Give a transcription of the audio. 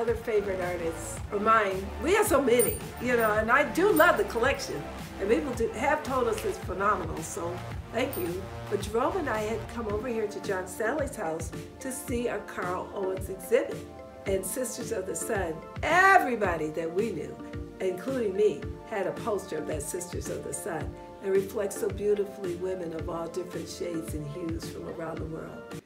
other favorite artists, or mine, we have so many, you know, and I do love the collection. And people have told us it's phenomenal, so thank you. But Jerome and I had come over here to John Stanley's house to see our Carl Owens exhibit. And Sisters of the Sun, everybody that we knew, including me, had a poster of that Sisters of the Sun. It reflects so beautifully women of all different shades and hues from around the world.